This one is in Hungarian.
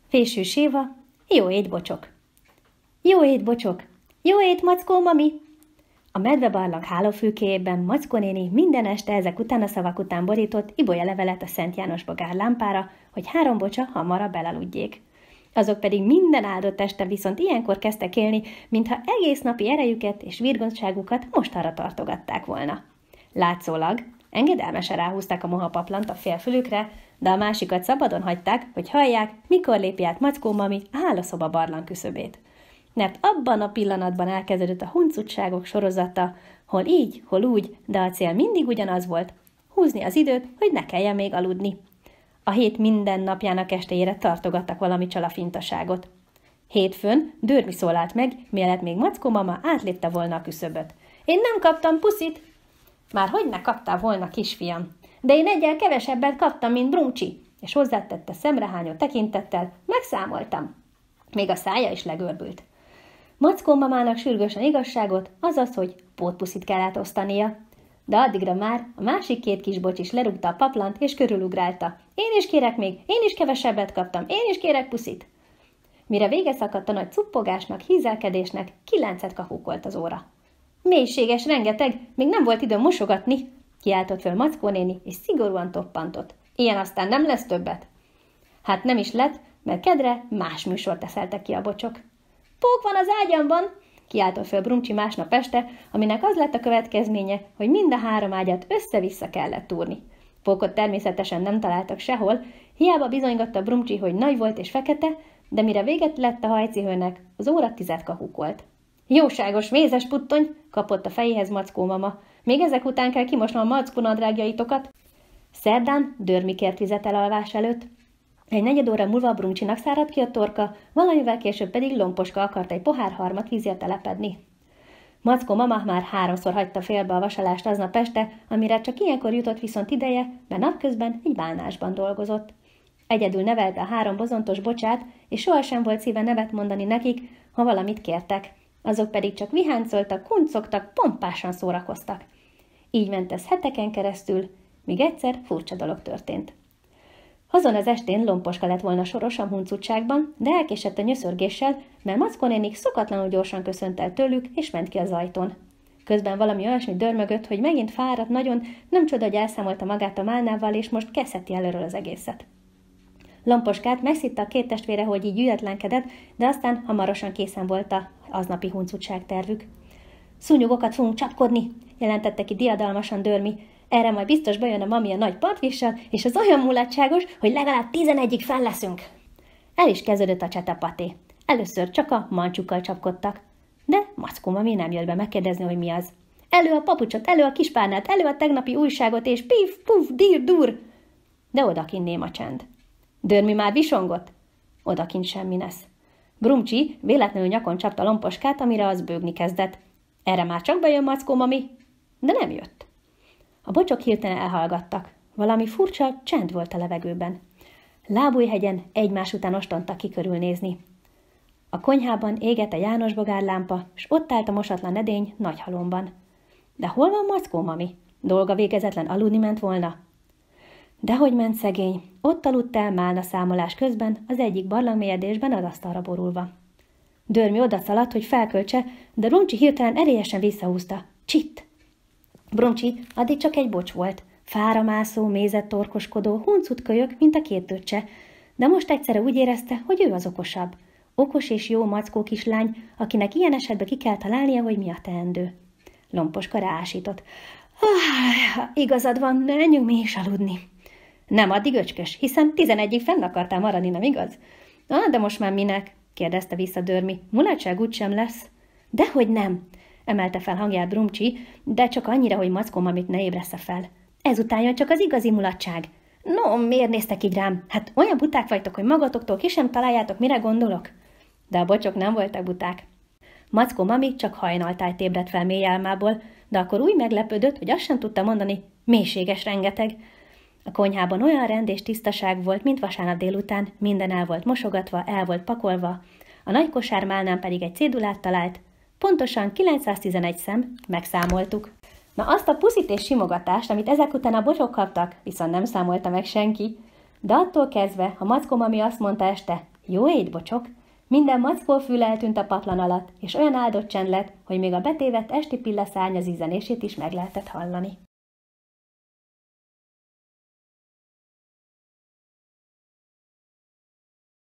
Fésű Séva, jó ét bocsok. Jó ét bocsok, jó ét Mackó mami! A medvebarlang hálófülkéjében Mackó néni minden este ezek után a szavak után borított ibolyalevelet a Szent János bogár lámpára, hogy 3 bocsa hamarabb elaludjék. Azok pedig minden áldott este viszont ilyenkor kezdtek élni, mintha egész napi erejüket és virgontságukat mostanra tartogatták volna. Látszólag engedelmesen ráhúzták a mohapaplant a félfülükre, de a másikat szabadon hagyták, hogy hallják, mikor lépi át Mackó mami a hálószoba barlang küszöbét. Mert abban a pillanatban elkezdődött a huncutságok sorozata, hol így, hol úgy, de a cél mindig ugyanaz volt, húzni az időt, hogy ne kelljen még aludni. A hét minden napjának estejére tartogattak valami csalafintaságot. Hétfőn Dörmi szólalt meg, mielőtt még Mackó mama átlépte volna a küszöböt. Én nem kaptam puszit! Már hogy ne kaptál volna, kisfiam? De én egyel kevesebbet kaptam, mint Brumcsi, és hozzátette szemrehányó tekintettel, megszámoltam. Még a szája is legörbült. Mackó mamának sürgősen igazságot, azaz, hogy pótpuszit kellett osztania. De addigra már a másik 2 kisbocs is lerúgta a paplant, és körülugrálta. Én is kérek még, én is kevesebbet kaptam, én is kérek puszit. Mire vége szakadt a nagy cuppogásnak, hízelkedésnek, 9 kakukolt az óra. Mélységes rengeteg, még nem volt időm mosogatni, kiáltott föl Mackó néni, és szigorúan toppantott. Ilyen aztán nem lesz többet. Hát nem is lett, mert kedre más műsort eszeltek ki a bocsok. Pók van az ágyamban, kiáltott föl Brumcsi másnap este, aminek az lett a következménye, hogy mind a 3 ágyat össze-vissza kellett túrni. Pókot természetesen nem találtak sehol, hiába bizonygatta Brumcsi, hogy nagy volt és fekete, de mire véget lett a hajcihőnek, az óra 10 kakukolt. Jóságos, mézes puttony, kapott a fejéhez Mackó mama. Még ezek után kell kimosnom a Mackó nadrágjaitokat. Szerdán Dörmi kért vizet elalvás előtt. Egy 4 óra múlva Brumcsinak száradt ki a torka, valamivel később pedig Lomposka akart egy pohár harmat vízért telepedni. Mackó mama már 3-szor hagyta félbe a vasalást aznap este, amire csak ilyenkor jutott viszont ideje, mert napközben egy bálnásban dolgozott. Egyedül nevelte a 3 bozontos bocsát, és sohasem volt szíve nevet mondani nekik, ha valamit kértek. Azok pedig csak viháncoltak, kuncogtak, pompásan szórakoztak. Így ment ez heteken keresztül, míg egyszer furcsa dolog történt. Azon az estén Lomposka lett volna soros a huncutságban, de elkésett a nyöszörgéssel, mert Mackó nénik szokatlanul gyorsan köszönt el tőlük, és ment ki az ajtón. Közben valami olyasmi dörmögött, hogy megint fáradt nagyon, nem csoda, hogy elszámolta magát a málnával, és most kezdheti előről az egészet. Lomposkát megszitta a 2 testvére, hogy így ügyetlenkedett, de aztán hamarosan készen volt a aznapi huncutság tervük. Szúnyogokat fogunk csapkodni, jelentette ki diadalmasan Dörmi. Erre majd biztos bejön a mami a nagy partvissal, és az olyan mulatságos, hogy legalább 11-ig fenn leszünk. El is kezdődött a csetapaté. Először csak a mancsukkal csapkodtak. De Mackó mami nem jött be megkérdezni, hogy mi az. Elő a papucsot, elő a kispárnát, elő a tegnapi újságot, és pif, puf, dír, dur. De odakint néma csend. Dörmi már visongott? Odakint semmi lesz. Brumcsi véletlenül nyakon csapta Lomposkát, amire az bőgni kezdett. Erre már csak bejön Mackó mami, de nem jött. A bocsok hirtelen elhallgattak. Valami furcsa csend volt a levegőben. Lábújhegyen egymás után ostontak ki körülnézni. A konyhában égett a János bogár lámpa, s ott állt a mosatlan edény nagy halomban. De hol van Mackó mami? Dolga végezetlen aludni ment volna? Dehogy ment szegény, ott aludt el málna számolás közben az egyik barlangmélyedésben az asztalra borulva. Dörmi odaszaladt, hogy felköltse, de Brumcsi hirtelen erélyesen visszahúzta. Csitt! Brumcsi addig csak egy bocs volt, fáramászó, mézet torkoskodó, huncut kölyök, mint a 2 öccse, de most egyszerre úgy érezte, hogy ő az okosabb. Okos és jó Mackó kislány, akinek ilyen esetben ki kell találnia, hogy mi a teendő. Lomposka ráásított. Igazad van, menjünk mi is aludni. Nem addig, öcskös, hiszen 11-ig fenn akartál maradni, nem igaz? De most már minek? Kérdezte vissza Dörmi. Mulatság úgysem lesz. Dehogy nem, emelte fel hangját Brumcsi, de csak annyira, hogy Mackó mamit ne ébressze fel. Ezután jön csak az igazi mulatság. No, miért néztek így rám? Hát olyan buták vagytok, hogy magatoktól ki sem találjátok, mire gondolok? De a bocsok nem voltak buták. Mackó mami csak hajnaltájt ébredt fel mély álmából, de akkor úgy meglepődött, hogy azt sem tudta mondani, mélységes rengeteg. A konyhában olyan rend és tisztaság volt, mint vasárnap délután, minden el volt mosogatva, el volt pakolva, a nagy kosármálnán pedig egy cédulát talált, pontosan 911 szem, megszámoltuk. Na azt a puszit és simogatást, amit ezek után a bocsok kaptak, viszont nem számolta meg senki, de attól kezdve, ha Mackó mami azt mondta este, Jó ét, bocsok! Minden mackó fül eltűnt a patlan alatt, és olyan áldott csend lett, hogy még a betévedt esti pilla szárnya zizzenését is meg lehetett hallani.